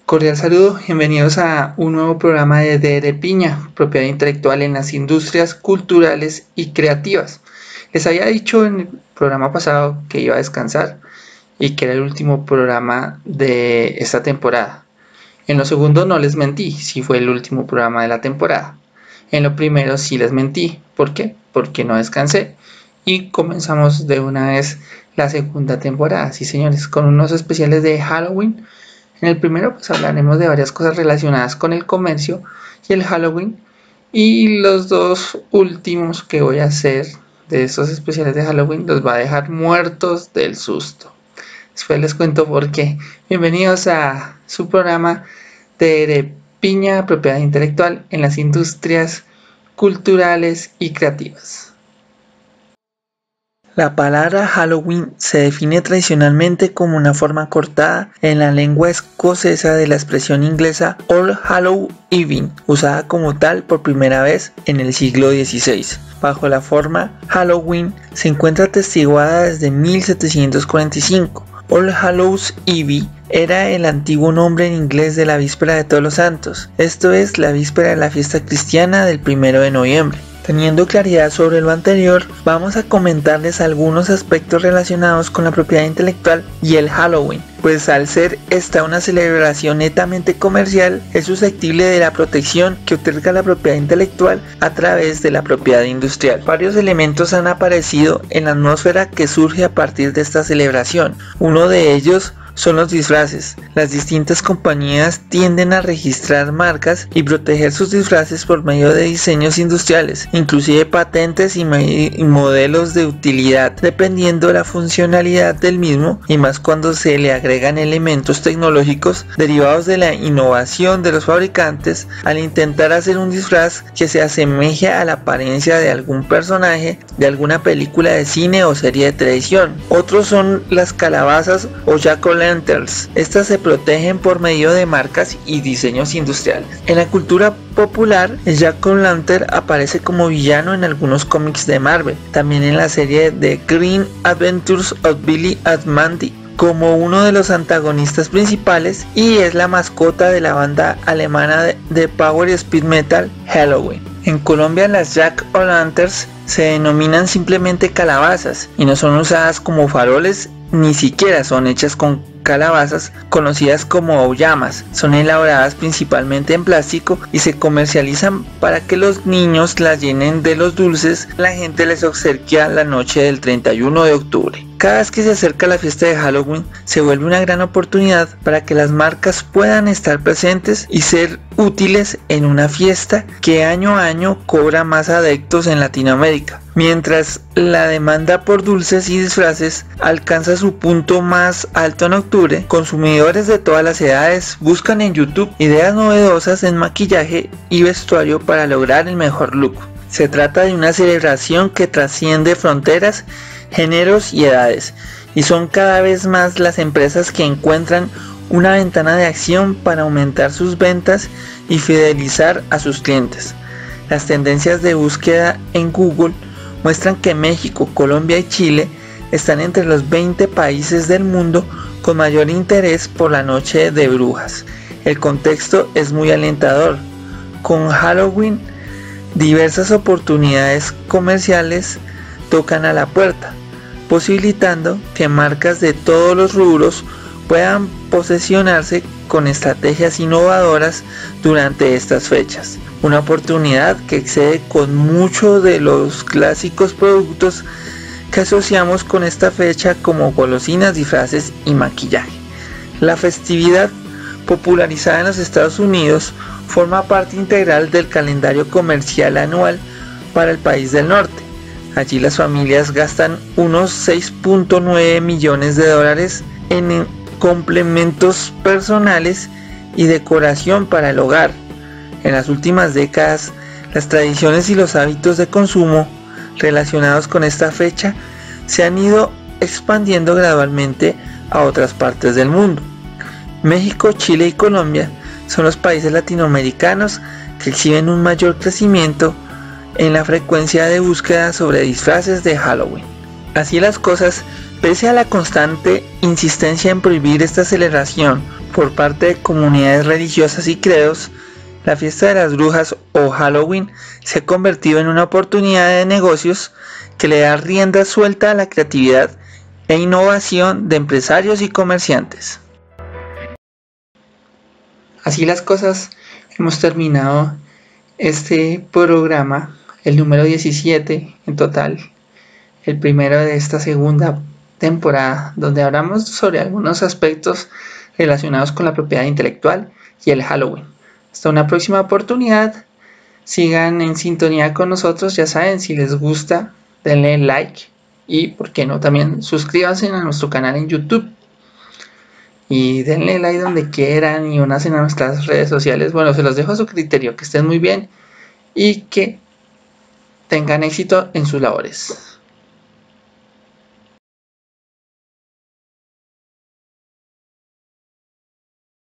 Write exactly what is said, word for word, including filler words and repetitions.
Cordial saludo, bienvenidos a un nuevo programa de D R Piña, propiedad intelectual en las industrias culturales y creativas. Les había dicho en el programa pasado que iba a descansar y que era el último programa de esta temporada. En lo segundo no les mentí, sí fue el último programa de la temporada. En lo primero sí les mentí, ¿por qué? Porque no descansé y comenzamos de una vez la segunda temporada, sí señores, con unos especiales de Halloween. En el primero pues hablaremos de varias cosas relacionadas con el comercio y el Halloween, y los dos últimos que voy a hacer de estos especiales de Halloween los va a dejar muertos del susto. Después les cuento por qué. Bienvenidos a su programa de Piña, propiedad intelectual en las industrias culturales y creativas. La palabra Halloween se define tradicionalmente como una forma cortada en la lengua escocesa de la expresión inglesa All Hallows Eve, usada como tal por primera vez en el siglo dieciséis. Bajo la forma Halloween se encuentra atestiguada desde mil setecientos cuarenta y cinco. All Hallows Eve era el antiguo nombre en inglés de la víspera de Todos los Santos, esto es la víspera de la fiesta cristiana del primero de noviembre. Teniendo claridad sobre lo anterior, vamos a comentarles algunos aspectos relacionados con la propiedad intelectual y el Halloween, pues al ser esta una celebración netamente comercial, es susceptible de la protección que otorga la propiedad intelectual a través de la propiedad industrial. Varios elementos han aparecido en la atmósfera que surge a partir de esta celebración. Uno de ellos son los disfraces. Las distintas compañías tienden a registrar marcas y proteger sus disfraces por medio de diseños industriales, inclusive patentes y, y modelos de utilidad, dependiendo de la funcionalidad del mismo, y más cuando se le agregan elementos tecnológicos derivados de la innovación de los fabricantes al intentar hacer un disfraz que se asemeje a la apariencia de algún personaje de alguna película de cine o serie de televisión. Otros son las calabazas o jack-o'-lanterns. Estas se protegen por medio de marcas y diseños industriales. En la cultura popular, el jack-o'-lantern aparece como villano en algunos cómics de Marvel, también en la serie The Green Adventures of Billy and Mandy como uno de los antagonistas principales, y es la mascota de la banda alemana de, de Power y Speed Metal Helloween. En Colombia, las jack-o'-lanterns se denominan simplemente calabazas y no son usadas como faroles, ni siquiera son hechas con calabazas conocidas como auyamas. Son elaboradas principalmente en plástico y se comercializan para que los niños las llenen de los dulces que la gente les obsequia la noche del treinta y uno de octubre. Cada vez que se acerca la fiesta de Halloween, se vuelve una gran oportunidad para que las marcas puedan estar presentes y ser útiles en una fiesta que año a año cobra más adeptos en Latinoamérica. Mientras la demanda por dulces y disfraces alcanza su punto más alto en octubre, consumidores de todas las edades buscan en YouTube ideas novedosas en maquillaje y vestuario para lograr el mejor look. Se trata de una celebración que trasciende fronteras, géneros y edades, y son cada vez más las empresas que encuentran una ventana de acción para aumentar sus ventas y fidelizar a sus clientes. Las tendencias de búsqueda en Google muestran que México, Colombia y Chile están entre los veinte países del mundo con mayor interés por la noche de brujas. El contexto es muy alentador. Con Halloween, diversas oportunidades comerciales tocan a la puerta, posibilitando que marcas de todos los rubros puedan posesionarse con estrategias innovadoras durante estas fechas. Una oportunidad que excede con mucho de los clásicos productos que asociamos con esta fecha como golosinas, disfraces y maquillaje. La festividad, popularizada en los Estados Unidos, forma parte integral del calendario comercial anual para el país del norte. Allí las familias gastan unos seis punto nueve millones de dólares en complementos personales y decoración para el hogar. En las últimas décadas, las tradiciones y los hábitos de consumo relacionados con esta fecha se han ido expandiendo gradualmente a otras partes del mundo. México, Chile y Colombia son los países latinoamericanos que exhiben un mayor crecimiento en la frecuencia de búsqueda sobre disfraces de Halloween. Así las cosas, pese a la constante insistencia en prohibir esta celebración por parte de comunidades religiosas y credos, la fiesta de las brujas o Halloween se ha convertido en una oportunidad de negocios que le da rienda suelta a la creatividad e innovación de empresarios y comerciantes. Así las cosas, hemos terminado este programa, el número diecisiete en total, el primero de esta segunda temporada, donde hablamos sobre algunos aspectos relacionados con la propiedad intelectual y el Halloween. Hasta una próxima oportunidad, sigan en sintonía con nosotros, ya saben, si les gusta, denle like y, por qué no, también suscríbanse a nuestro canal en YouTube. Y denle like donde quieran y únanse a nuestras redes sociales. Bueno, se los dejo a su criterio. Que estén muy bien y que tengan éxito en sus labores.